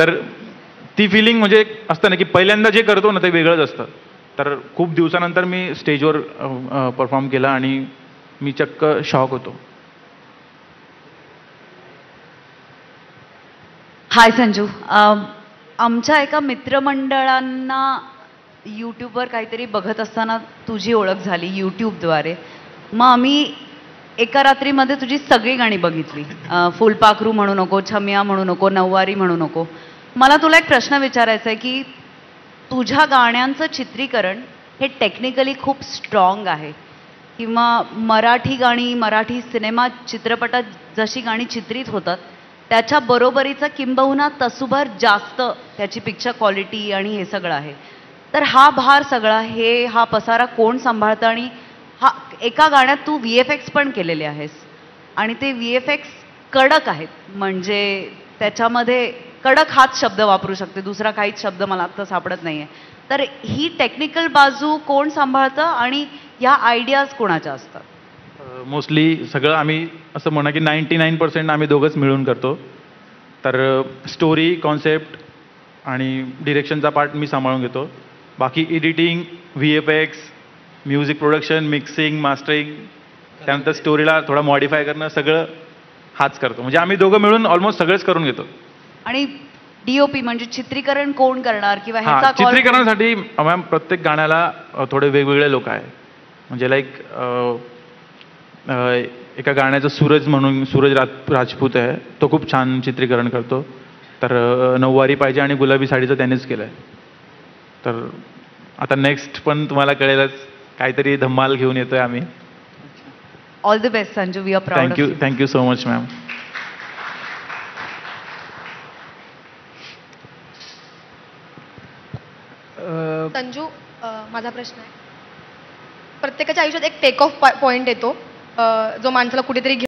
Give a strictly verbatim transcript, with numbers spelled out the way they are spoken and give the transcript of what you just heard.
तर ती फिलिंग म्हणजे एक असतं ना की पहिल्यांदा जे करतो ना ते वेगळंच असतं. तर खूप दिवसानंतर मी स्टेजवर परफॉर्म केला आणि मी चक्क शॉक होतो. हाय संजू, आमच्या एका मित्रमंडळांना यूट्यूबवर काहीतरी बघत असताना तुझी ओळख झाली यूट्यूबद्वारे. मग आम्ही एका रात्रीमध्ये तुझी सगळी गाणी बघितली. फुलपाखरू म्हणू नको, छमिया म्हणू नको, नऊवारी म्हणू नको. मला तुला एक प्रश्न विचारायचा आहे की तुझ्या गाण्यांचं चित्रीकरण हे टेक्निकली खूप स्ट्रॉंग आहे किंवा मराठी गाणी, मराठी सिनेमा चित्रपटात जशी गाणी चित्रित होतात त्याच्या बरोबरीचा किंबहुना तसूभर जास्त त्याची पिक्चर क्वालिटी आणि हे सगळं आहे. तर हा भार सगळा, हे हा पसारा कोण सांभाळतं? आणि हा एका गाण्यात तू व्ही एफ एक्स पण केलेले आहेस आणि ते व्ही एफ एक्स कडक आहेत, म्हणजे त्याच्यामध्ये कडक हाच शब्द वापरू शकते, दुसरा काहीच शब्द मला आत्ता सापडत नाही आहे. तर ही टेक्निकल बाजू कोण सांभाळतं आणि ह्या आयडियाज कोणाच्या असतात? मोस्टली सगळं आम्ही असं म्हणा की नाईंटी नाईन पर्सेंट आम्ही दोघंच मिळून करतो. तर स्टोरी, कॉन्सेप्ट आणि डिरेक्शनचा पार्ट मी सांभाळून घेतो. बाकी editing, V F X, music production, mixing, mastering, त्यानंतर स्टोरीला थोडा मॉडिफाय करणं सगळं हाच करतो. म्हणजे आम्ही दोघं मिळून ऑलमोस्ट सगळंच करून घेतो. आणि डीओपी म्हणजे चित्रीकरण कोण करणार किंवा ह्याचा कॉल? चित्रीकरणासाठी मॅम प्रत्येक गाण्याला थोडे वेगवेगळे लोक आहेत. म्हणजे लाईक एका गाण्याचं सूरज म्हणून सूरज राज राजपूत आहे, तो खूप छान चित्रीकरण करतो. तर नऊवारी पाहिजे आणि गुलाबी साडीचं त्यानेच केलं आहे. तर आता नेक्स्ट पण तुम्हाला कळेलच, काहीतरी धम्माल घेऊन येतोय आम्ही. All the best Sanju, we are proud. Thank you thank you so much ma'am. Sanju, माझा प्रश्न आहे, प्रत्येकाच्या आयुष्यात एक टेक ऑफ पॉइंट येतो जो माणसाला कुठेतरी